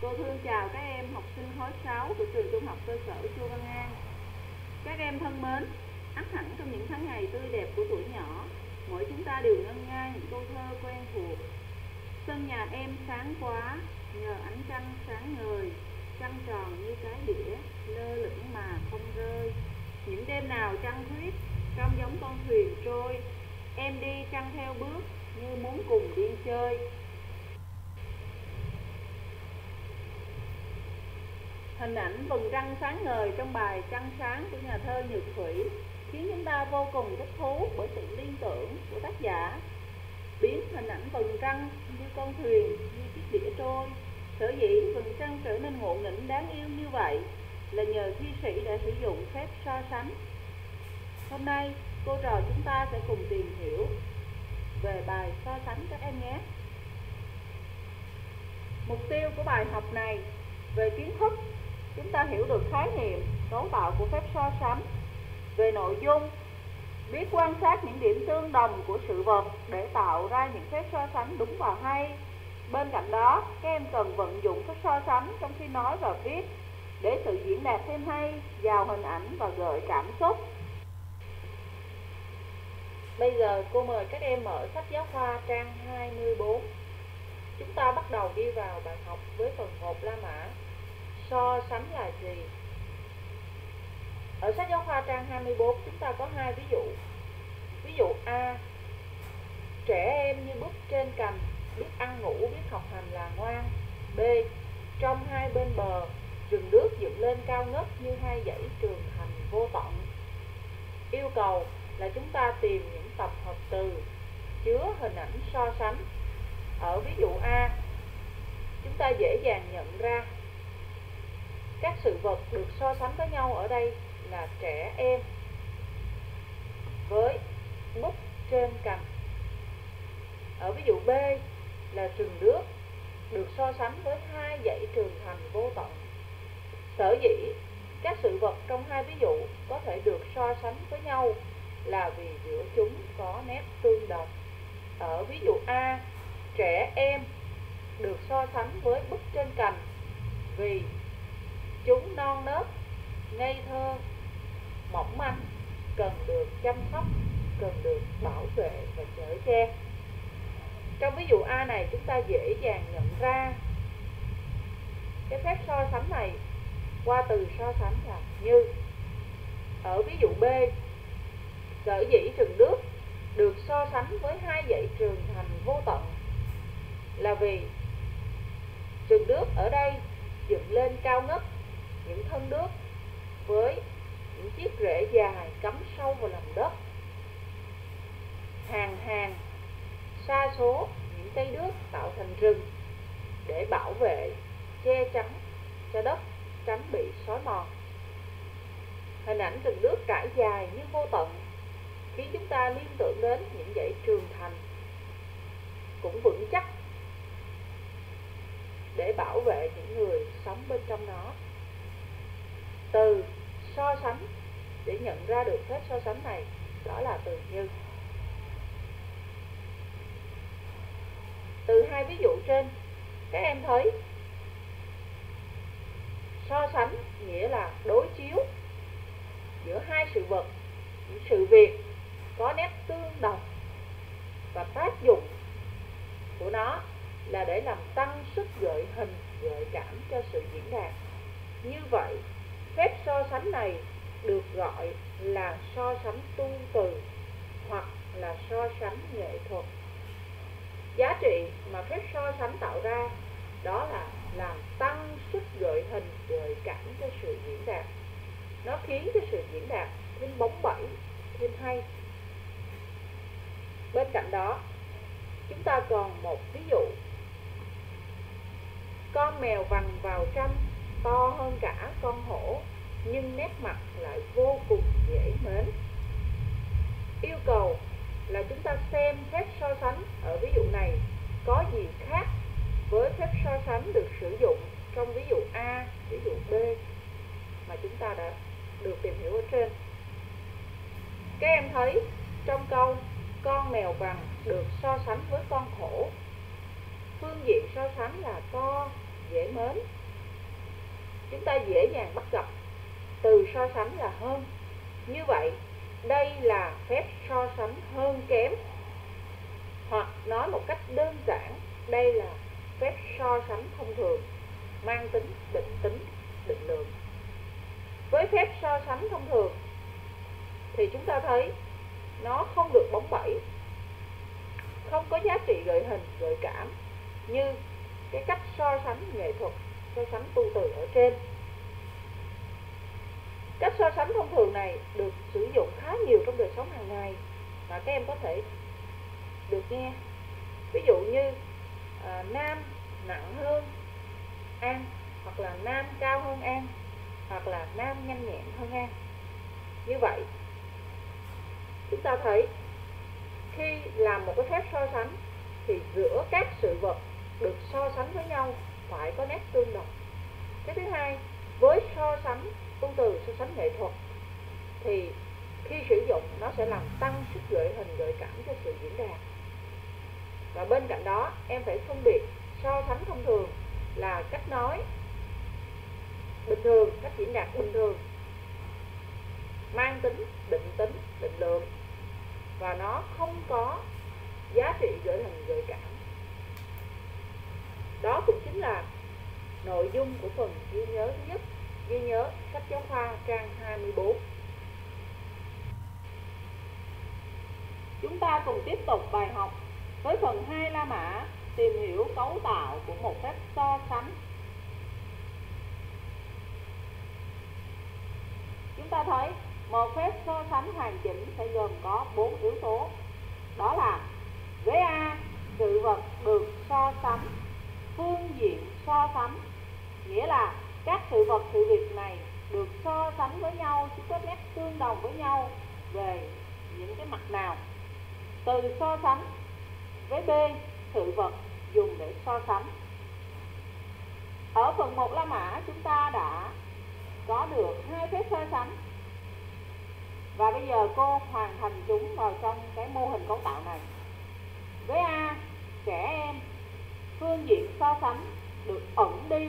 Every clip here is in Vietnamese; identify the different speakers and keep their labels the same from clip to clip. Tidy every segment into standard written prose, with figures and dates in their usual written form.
Speaker 1: Cô Thương chào các em học sinh khối 6 của trường Trung học cơ sở Chu Văn An. Các em thân mến, ắt hẳn trong những tháng ngày tươi đẹp của tuổi nhỏ, mỗi chúng ta đều ngân nga những câu thơ quen thuộc. Sân nhà em sáng quá, nhờ ánh trăng sáng ngời, trăng tròn như cái đĩa, lơ lửng mà không rơi. Những đêm nào trăng khuyết, trông giống con thuyền trôi, em đi trăng theo bước, như muốn cùng đi chơi. Hình ảnh vầng trăng sáng ngời trong bài Trăng Sáng của nhà thơ Nhược Thủy khiến chúng ta vô cùng thích thú bởi sự liên tưởng của tác giả. Biến hình ảnh vầng trăng như con thuyền, như chiếc đĩa trôi. Sở dĩ vầng trăng trở nên ngộ nghĩnh đáng yêu như vậy là nhờ thi sĩ đã sử dụng phép so sánh. Hôm nay, cô trò chúng ta sẽ cùng tìm hiểu về bài so sánh các em nhé. Mục tiêu của bài học này về kiến thức, chúng ta hiểu được khái niệm, cấu tạo của phép so sánh. Về nội dung, biết quan sát những điểm tương đồng của sự vật để tạo ra những phép so sánh đúng và hay. Bên cạnh đó, các em cần vận dụng phép so sánh trong khi nói và viết để sự diễn đạt thêm hay, giàu hình ảnh và gợi cảm xúc. Bây giờ cô mời các em mở sách giáo khoa trang 24. Chúng ta bắt đầu đi vào bài học với phần 1 La Mã. So sánh là gì? Ở sách giáo khoa trang 24 chúng ta có 2 ví dụ. Ví dụ A, trẻ em như búp trên cành, biết ăn ngủ, biết học hành là ngoan. B, trong hai bên bờ, rừng nước dựng lên cao ngất như hai dãy trường thành vô tận. Yêu cầu là chúng ta tìm những tập hợp từ chứa hình ảnh so sánh. Ở ví dụ A, chúng ta dễ dàng nhận ra các sự vật được so sánh với nhau ở đây là trẻ em với búp trên cành. Ở ví dụ B là rừng nước được so sánh với hai dãy trường thành vô tận. Sở dĩ các sự vật trong hai ví dụ có thể được so sánh với nhau là vì giữa chúng có nét tương đồng. Ở ví dụ A, trẻ em được so sánh với búp trên cành vì chúng non nớt, ngây thơ, mỏng manh, cần được chăm sóc, cần được bảo vệ và chở che. Trong ví dụ A này chúng ta dễ dàng nhận ra cái phép so sánh này qua từ so sánh là như. Ở ví dụ B, sở dĩ rừng nước được so sánh với hai dãy trường thành vô tận là vì rừng nước ở đây dựng lên cao ngất những thân nước với những chiếc rễ dài cắm sâu vào lòng đất. Hàng hàng sa số những cây đước tạo thành rừng để bảo vệ, che chắn cho đất tránh bị xói mòn. Hình ảnh rừng nước trải dài như vô tận khiến chúng ta liên tưởng đến những dãy trường thành cũng vững chắc để bảo vệ những người sống bên trong nó. Từ so sánh để nhận ra được phép so sánh này đó là từ như. Từ hai ví dụ trên, các em thấy so sánh nghĩa là đối chiếu giữa hai sự vật, những sự việc có nét tương đồng, và tác dụng của nó là để làm tăng sức gợi hình, gợi cảm cho sự diễn đạt. Như vậy, phép so sánh này được gọi là so sánh tu từ hoặc là so sánh nghệ thuật. Giá trị mà phép so sánh tạo ra đó là làm tăng sức gợi hình, gợi cảm cho sự diễn đạt. Nó khiến cho sự diễn đạt thêm bóng bẩy, thêm hay. Bên cạnh đó, chúng ta còn một ví dụ. Con mèo vằn vào tranh to hơn cả con hổ, nhưng nét mặt lại vô cùng dễ mến. Yêu cầu là chúng ta xem phép so sánh ở ví dụ này có gì khác với phép so sánh được sử dụng trong ví dụ A, ví dụ B mà chúng ta đã được tìm hiểu ở trên. Các em thấy trong câu con mèo vằn được so sánh với con hổ, phương diện so sánh là to, dễ mến, ta dễ dàng bắt gặp từ so sánh là hơn. Như vậy, đây là phép so sánh hơn kém, hoặc nói một cách đơn giản, đây là phép so sánh thông thường mang tính định lượng. Với phép so sánh thông thường thì chúng ta thấy nó không được bóng bẩy, không có giá trị gợi hình, gợi cảm như cái cách so sánh nghệ thuật, so sánh tu từ ở trên. Cách so sánh thông thường này được sử dụng khá nhiều trong đời sống hàng ngày và các em có thể được nghe. Ví dụ như nam nặng hơn An, hoặc là nam cao hơn An, hoặc là nam nhanh nhẹn hơn An. Như vậy chúng ta thấy khi làm một cái phép so sánh thì giữa các sự vật được so sánh với nhau phải có nét tương đồng. Cái thứ hai, với so sánh tu từ, so sánh nghệ thuật thì khi sử dụng nó sẽ làm tăng sức gợi hình, gợi cảm cho sự diễn đạt. Và bên cạnh đó em phải phân biệt so sánh thông thường là cách nói bình thường, cách diễn đạt bình thường, mang tính, định lượng, và nó không có giá trị gợi hình, gợi cảm. Đó cũng chính là nội dung của phần ghi nhớ thứ nhất, ghi nhớ sách giáo khoa trang 24. Chúng ta cùng tiếp tục bài học với phần 2 La Mã, tìm hiểu cấu tạo của một phép so sánh. Chúng ta thấy một phép so sánh hoàn chỉnh sẽ gồm có 4 yếu tố. Đó là với A, sự vật được so sánh, phương diện so sánh, nghĩa là các sự vật, sự việc này được so sánh với nhau, chúng có nét tương đồng với nhau về những cái mặt nào. Từ so sánh với B, sự vật dùng để so sánh. Ở phần 1 La Mã chúng ta đã có được 2 phép so sánh, và bây giờ cô hoàn thành chúng vào trong cái mô hình cấu tạo này. Với A, trẻ em, phương diện so sánh được ẩn đi.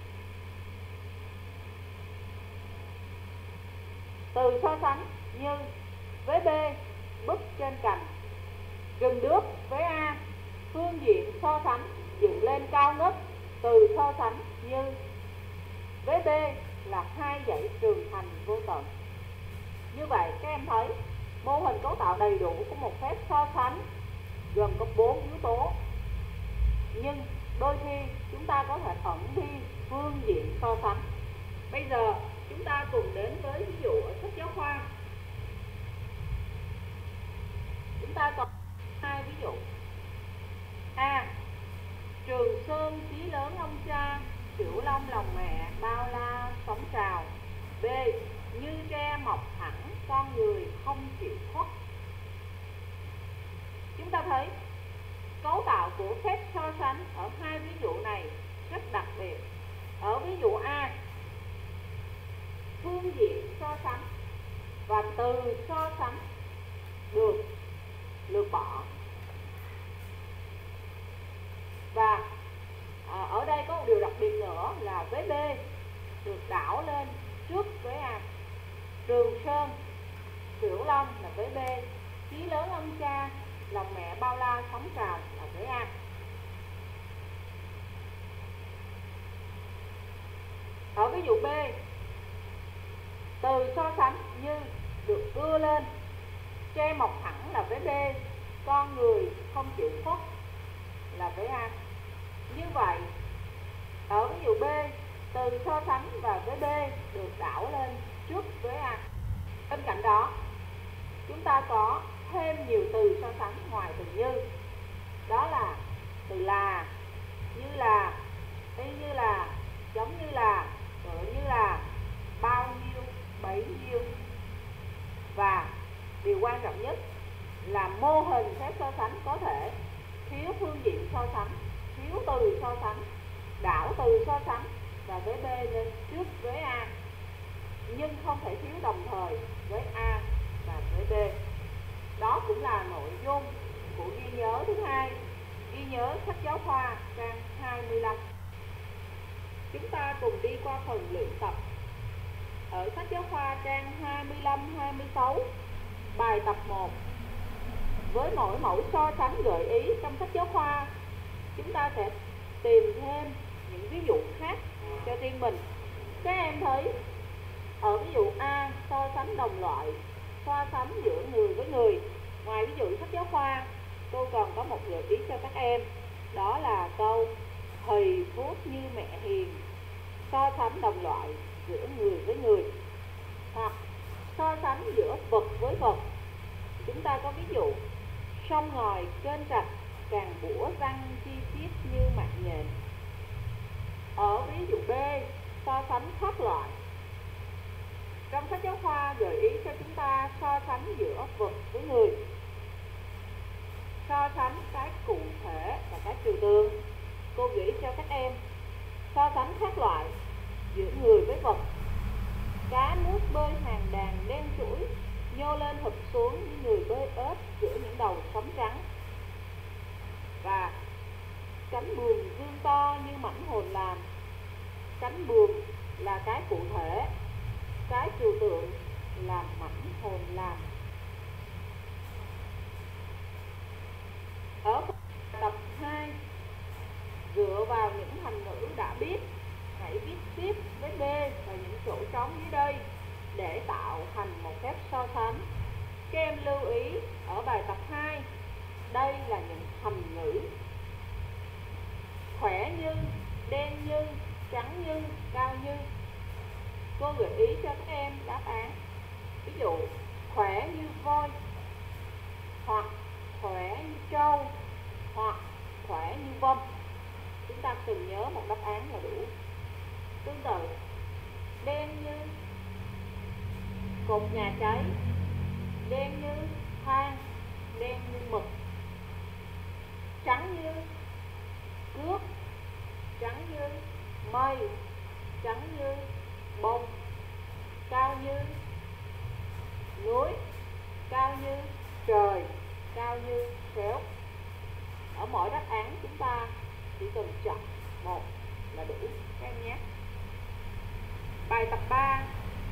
Speaker 1: Từ so sánh như với B, búp trên cành. Rừng đước với A, phương diện so sánh dựng lên cao ngất. Từ so sánh như với B là 2 dãy trường thành vô tận. Như vậy các em thấy mô hình cấu tạo đầy đủ của một phép so sánh gồm có 4 yếu tố, nhưng đôi khi chúng ta có thể ẩn đi phương diện so sánh. Bây giờ chúng ta cùng đến với ví dụ ở sách giáo khoa. Chúng ta có 2 ví dụ. A. Trường sơn chí lớn ông cha, Cửu Long lòng mẹ, bao la sóng trào. B. Như tre mọc thẳng, con người không chịu khuất. Chúng ta thấy cấu tạo của phép so sánh ở 2 ví dụ này rất đặc biệt. Ở ví dụ A, phương diện so sánh và từ so sánh được lược bỏ. Và ở đây có một điều đặc biệt nữa là với B được đảo lên trước với A. Trường sơn, Cửu Long là với B, chí lớn ông cha, lòng mẹ bao la sóng trào là với A. Ở ví dụ B, từ so sánh như được đưa lên, tre mọc thẳng là với B, con người không chịu khuất là với A. Như vậy ở ví dụ B, từ so sánh và với B được đảo lên trước với A. Bên cạnh đó chúng ta có thêm nhiều từ so sánh ngoài từ như. Đó là từ là, như là, y như là, giống như là, tựa như là, bao nhiêu, bấy nhiêu. Và điều quan trọng nhất là mô hình phép so sánh có thể thiếu phương diện so sánh, thiếu từ so sánh, đảo từ so sánh và với B lên trước với A, nhưng không thể thiếu đồng thời với A và với B. Đó cũng là nội dung của ghi nhớ thứ hai, ghi nhớ sách giáo khoa trang 25. Chúng ta cùng đi qua phần luyện tập. Ở sách giáo khoa trang 25-26, bài tập 1. Với mỗi mẫu so sánh gợi ý trong sách giáo khoa, chúng ta sẽ tìm thêm những ví dụ khác cho riêng mình. Các em thấy ở ví dụ A, so sánh đồng loại, so sánh giữa người với người. Ngoài ví dụ sách giáo khoa, tôi còn có một gợi ý cho các em. Đó là câu thầy phúc như mẹ hiền, so sánh đồng loại giữa người với người. Hoặc so sánh giữa vật với vật. Chúng ta có ví dụ sông ngòi kênh rạch, càng bủa răng chi tiết như mạng nhện. Ở ví dụ B, so sánh các loại. Trong sách giáo khoa gợi ý cho chúng ta so sánh giữa vật với người, so sánh cái cụ thể và cái trừu tượng. Cô gợi ý cho các em so sánh các loại giữa người với vật. Cá nước bơi hàng đàn đen chuỗi, nhô lên hụp xuống như người bơi ếch giữa những đầu sóng trắng. Và cánh buồm dương to như mảnh hồn làm. Cánh buồm là cái cụ thể, cái trừu tượng là mảnh hồn làm. Ở tập 2, dựa vào những thành ngữ đã biết, hãy viết tiếp với B và những chỗ trống dưới đây để tạo thành một phép so sánh. Các em lưu ý ở bài tập 2, đây là những thành ngữ: khỏe như, đen như, trắng như, cao như. Cô gợi ý cho các em đáp án. Ví dụ khỏe như voi, hoặc khỏe như trâu, hoặc khỏe như vông. Chúng ta cần nhớ một đáp án là đủ. Tương tự, đen như cột nhà cháy, đen như than, đen như mực. Trắng như cước, trắng như mây, trắng như bông. Cao như núi, cao như trời, cao như xéo. Ở mỗi đáp án chúng ta chỉ cần chọn một là đủ các em nhé. Bài tập 3.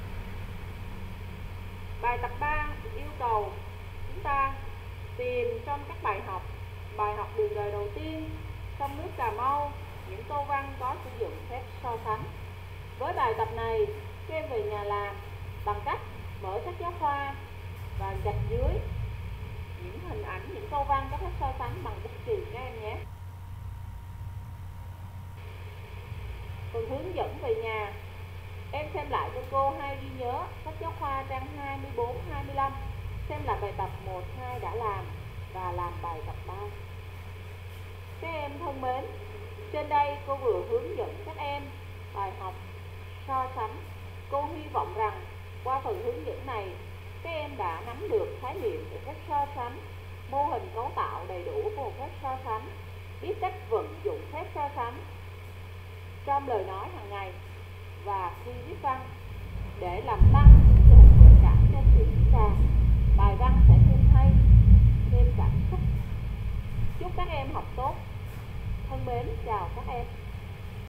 Speaker 1: Bài tập 3 yêu cầu chúng ta tìm trong các bài học đường đời đầu tiên, sông nước Cà Mau, những câu văn có sử dụng phép so sánh. Với bài tập này, các em về nhà làm bằng cách mở sách giáo khoa và gạch dưới những hình ảnh, những câu văn có phép so sánh bằng bút chì các em nhé. Phần hướng dẫn về nhà, em xem lại cho cô hay ghi nhớ sách giáo khoa trang 24-25, xem lại bài tập 1, 2 đã làm và làm bài tập 3. Các em thân mến, trên đây cô vừa hướng dẫn các em bài học so sánh. Cô hy vọng rằng qua phần hướng dẫn này, các em đã nắm được khái niệm về phép so sánh, mô hình cấu tạo đầy đủ của một phép so sánh, biết cách vận dụng phép so sánh trong lời nói hàng ngày và khi viết văn.